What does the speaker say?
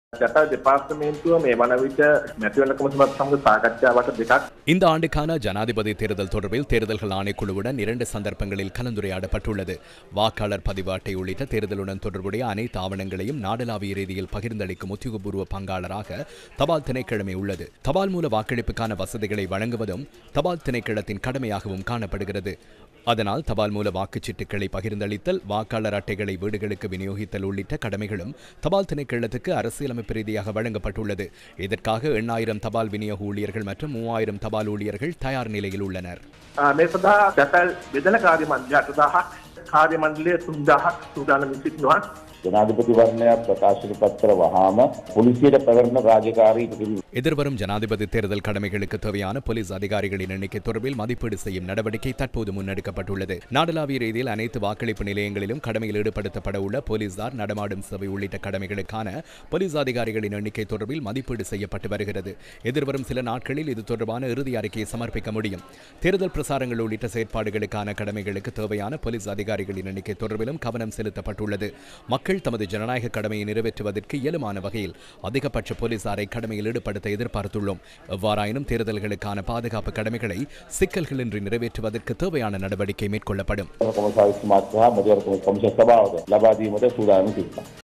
இந்த ஆண்டுக்கான ஜனாதிபதி தேர்தல் தொடர்பில் தேர்தல்கள் ஆணைக்குழுவுடன் 2 சந்தர்ப்பங்களில் கலந்துரையாடப்பட்டுள்ளது. வாக்காளர் பதிவு அட்டை உள்ளிட்ட தேர்தலுடன் தொடர்புடைய அனைத்து ஆவணங்களையும் நாடளாவிய ரீதியில் பகிர்ந்தளிக்கும் உத்தியோகபூர்வ பங்காளராக தபால் திணைக்களமே உள்ளது. தபால் மூல வாக்களிப்புக்கான வசதிகளை வழங்குவதும் தபால் திணைக்களத்தின் கடமையாகவும் காணப்படுகிறது. அதனால் தபால் மூல வாக்குச்சீட்டுகளை பகிர்ந்தளித்தல், வாக்காளர் அட்டைகளை வீடுகளுக்கு விநியோகித்தல் உள்ளிட்ட கடமைகளும் தபால் திணைக்களத்துக்கு அரசியலமைப்பு ரீதியாக வழங்கப்பட்டுள்ளது. இதற்காக 8,000 தபால் விநியோக ஊழியர்கள் மற்றும் 3,000 தபால் ஊழியர்கள் தயார் நிலையில் உள்ளனர். ජනාධිපති වර්ණයක් ප්‍රකාශ පත්‍ර වහාම පොලිසියට පැවරෙන රාජකාරී எதிர்வரும் ஜனாதிபதி தேர்தல் கடமைகளுக்கு தேவையான போலீஸ் அதிகாரிகளின் எண்ணிக்கை தொடர்பில் மதிப்பீடு செய்யும் நடவடிக்கை தற்போது முன்னெடுக்கப்பட்டுள்ளது. நாடளாவிய ரீதியில் அனைத்து வாக்களிப்பு நிலையங்களிலும் கடமையில் ஈடுபடுத்தப்பட உள்ள போலீசார், நடமாடும் சபை உள்ளிட்ட கடமைகளுக்கான போலீஸ் அதிகாரிகளின் எண்ணிக்கை தொடர்பில் மதிப்பீடு செய்யப்பட்டு வருகிறது. எதிர்வரும் சில நாட்களில் இது தொடர்பான இறுதி அறிக்கையை சமர்ப்பிக்க முடியும். தேர்தல் பிரசாரங்கள் உள்ளிட்ட செயற்பாடுகளுக்கான கடமைகளுக்கு தேவையான போலீஸ் அதிகாரிகளின் எண்ணிக்கை தொடர்பிலும் கவனம் செலுத்தப்பட்டுள்ளது. மக்கள் தமது ஜனநாயக கடமையை நிறைவேற்றுவதற்கு இயலுமான வகையில் அதிகபட்ச போலீசாரை கடமையில் ஈடுபடுத்த எதிர்பார்த்துள்ளோம். எவ்வாறாயினும் தேர்தல்களுக்கான பாதுகாப்பு கடமைகளை சிக்கல்களின்றி நிறைவேற்றுவதற்கு தேவையான நடவடிக்கை மேற்கொள்ளப்படும்.